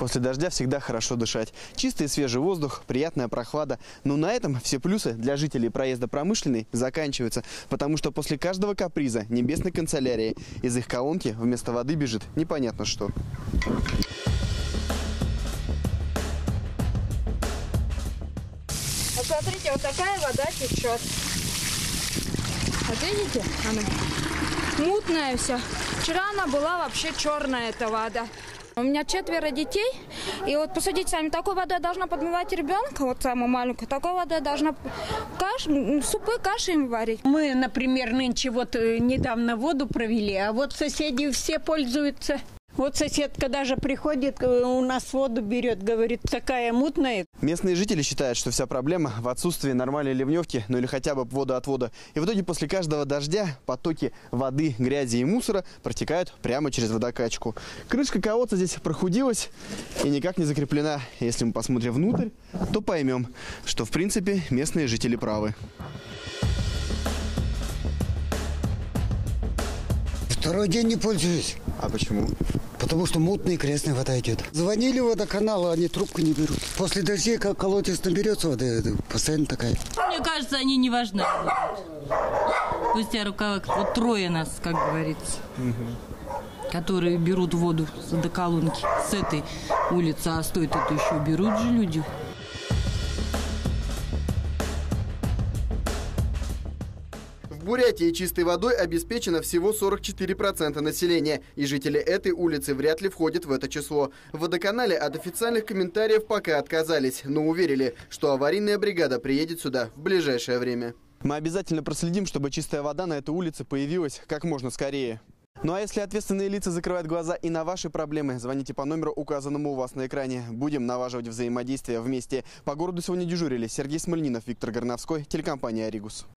После дождя всегда хорошо дышать. Чистый и свежий воздух, приятная прохлада. Но на этом все плюсы для жителей проезда Промышленный заканчиваются. Потому что после каждого каприза небесной канцелярии из их колонки вместо воды бежит непонятно что. Посмотрите, вот такая вода течет. Вот видите, она мутная вся. Вчера она была вообще черная, эта вода. У меня 4 детей, и вот посудите сами, такой водой должна подмывать ребенка, вот самую маленькую, такой водой должна супы, каши им варить. Мы, например, нынче вот недавно воду провели, а вот соседи все пользуются. Вот соседка даже приходит, у нас воду берет, говорит, такая мутная. Местные жители считают, что вся проблема в отсутствии нормальной ливневки, ну или хотя бы водоотвода. И в итоге после каждого дождя потоки воды, грязи и мусора протекают прямо через водокачку. Крышка колодца здесь прохудилась и никак не закреплена. Если мы посмотрим внутрь, то поймем, что в принципе местные жители правы. Второй день не пользуюсь. А почему? Потому что мутная красная вода идет. Звонили в водоканал, они трубку не берут. После дождей, как колодец наберется вода, постоянно такая. Мне кажется, они не важны. Пусть вот трое нас, как говорится, которые берут воду с водоколонки, с этой улицы, а стоит это еще берут же люди. В Бурятии чистой водой обеспечено всего 44% населения, и жители этой улицы вряд ли входят в это число. В водоканале от официальных комментариев пока отказались, но уверили, что аварийная бригада приедет сюда в ближайшее время. Мы обязательно проследим, чтобы чистая вода на этой улице появилась как можно скорее. Ну а если ответственные лица закрывают глаза и на ваши проблемы, звоните по номеру, указанному у вас на экране. Будем налаживать взаимодействие вместе. По городу сегодня дежурили Сергей Смольнинов, Виктор Горновской, телекомпания «Аригус».